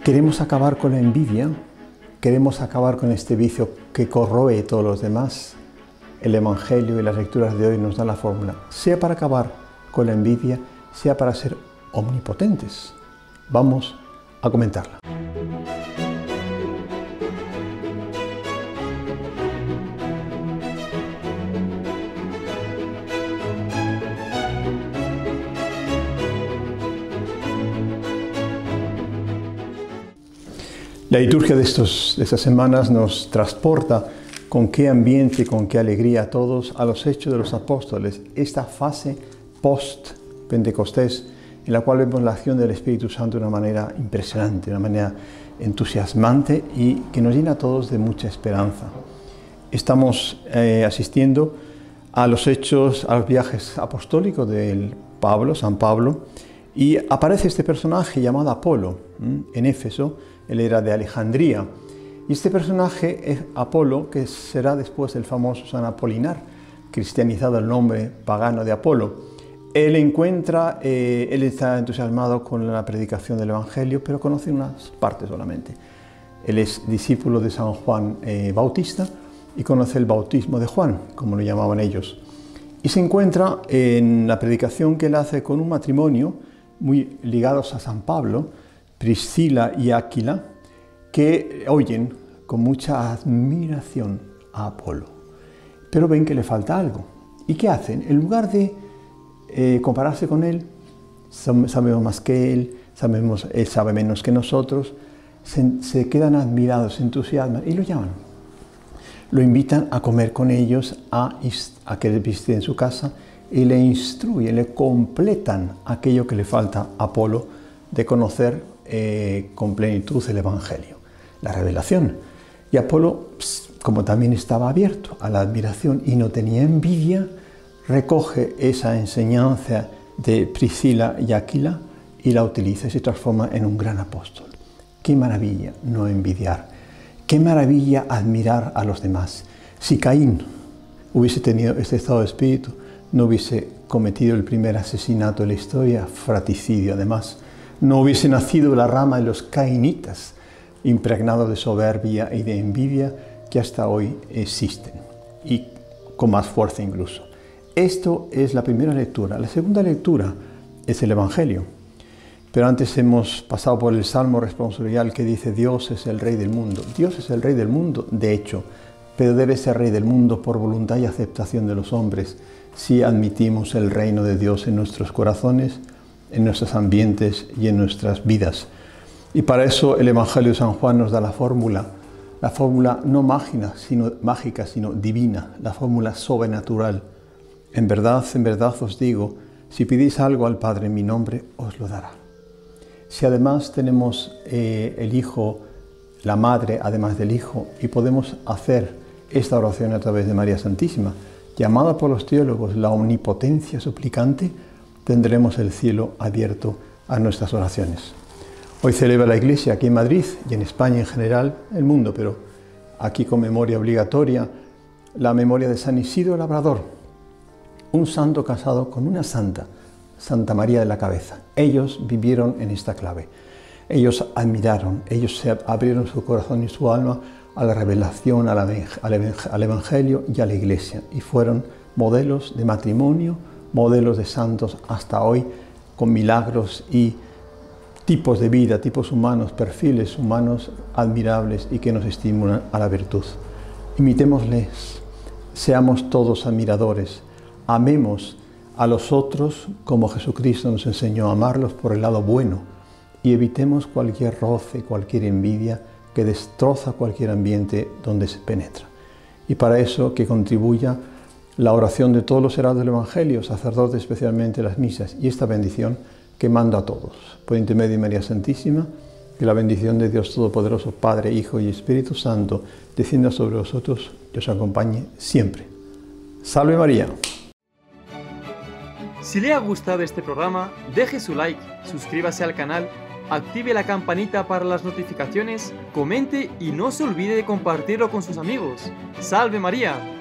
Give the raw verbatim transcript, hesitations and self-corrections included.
Queremos acabar con la envidia, queremos acabar con este vicio que corroe a todos los demás. El Evangelio y las lecturas de hoy nos dan la fórmula, sea para acabar con la envidia, sea para ser omnipotentes. Vamos a comentarla. La liturgia de, estos, de estas semanas nos transporta con qué ambiente y con qué alegría a todos a los Hechos de los Apóstoles, esta fase post-Pentecostés en la cual vemos la acción del Espíritu Santo de una manera impresionante, de una manera entusiasmante y que nos llena a todos de mucha esperanza. Estamos eh, asistiendo a los hechos, a los viajes apostólicos de Pablo, San Pablo, y aparece este personaje llamado Apolo en Éfeso. Él era de Alejandría. Y este personaje es Apolo, que será después el famoso San Apolinar, cristianizado el nombre pagano de Apolo. Él encuentra, eh, él está entusiasmado con la predicación del Evangelio, pero conoce unas partes solamente. Él es discípulo de San Juan eh, Bautista y conoce el bautismo de Juan, como lo llamaban ellos. Y se encuentra en la predicación que él hace con un matrimonio muy ligados a San Pablo, Priscila y Áquila, que oyen con mucha admiración a Apolo, pero ven que le falta algo. ¿Y qué hacen? En lugar de eh, compararse con él, sabemos más que él, sabemos, él sabe menos que nosotros, se, se quedan admirados, se entusiasman y lo llaman. Lo invitan a comer con ellos, a, a que les visite en su casa y le instruyen, le completan aquello que le falta a Apolo de conocer eh, con plenitud el Evangelio, la revelación. Y Apolo, como también estaba abierto a la admiración y no tenía envidia, recoge esa enseñanza de Priscila y Áquila y la utiliza y se transforma en un gran apóstol. Qué maravilla no envidiar, qué maravilla admirar a los demás. Si Caín hubiese tenido este estado de espíritu, no hubiese cometido el primer asesinato de la historia, fratricidio además. No hubiese nacido la rama de los cainitas, impregnados de soberbia y de envidia que hasta hoy existen, y con más fuerza incluso. Esto es la primera lectura. La segunda lectura es el Evangelio. Pero antes hemos pasado por el Salmo responsorial que dice Dios es el Rey del mundo. Dios es el Rey del mundo, de hecho, pero debe ser Rey del mundo por voluntad y aceptación de los hombres, si admitimos el reino de Dios en nuestros corazones, en nuestros ambientes y en nuestras vidas. Y para eso el Evangelio de San Juan nos da la fórmula, la fórmula no mágica, sino, mágica, sino divina, la fórmula sobrenatural. En verdad, en verdad os digo, si pedís algo al Padre en mi nombre, os lo dará. Si además tenemos eh, el Hijo, la Madre, además del Hijo, y podemos hacer esta oración a través de María Santísima, llamada por los teólogos la omnipotencia suplicante, tendremos el cielo abierto a nuestras oraciones. Hoy celebra la Iglesia aquí en Madrid y en España en general, el mundo, pero aquí con memoria obligatoria, la memoria de San Isidro Labrador, un santo casado con una santa, Santa María de la Cabeza. Ellos vivieron en esta clave. Ellos admiraron, ellos se abrieron su corazón y su alma a la revelación, al Evangelio y a la Iglesia, y fueron modelos de matrimonio, modelos de santos hasta hoy, con milagros y tipos de vida, tipos humanos, perfiles humanos admirables y que nos estimulan a la virtud. Imitémosles, seamos todos admiradores, amemos a los otros como Jesucristo nos enseñó a amarlos por el lado bueno y evitemos cualquier roce, cualquier envidia que destroza cualquier ambiente donde se penetra. Y para eso que contribuya la oración de todos los heraldos del Evangelio, sacerdotes especialmente las misas, y esta bendición que mando a todos. Por intermedio de María Santísima, que la bendición de Dios Todopoderoso, Padre, Hijo y Espíritu Santo, descienda sobre vosotros y os acompañe siempre. ¡Salve María! Si le ha gustado este programa, deje su like, suscríbase al canal, active la campanita para las notificaciones, comente y no se olvide de compartirlo con sus amigos. ¡Salve María!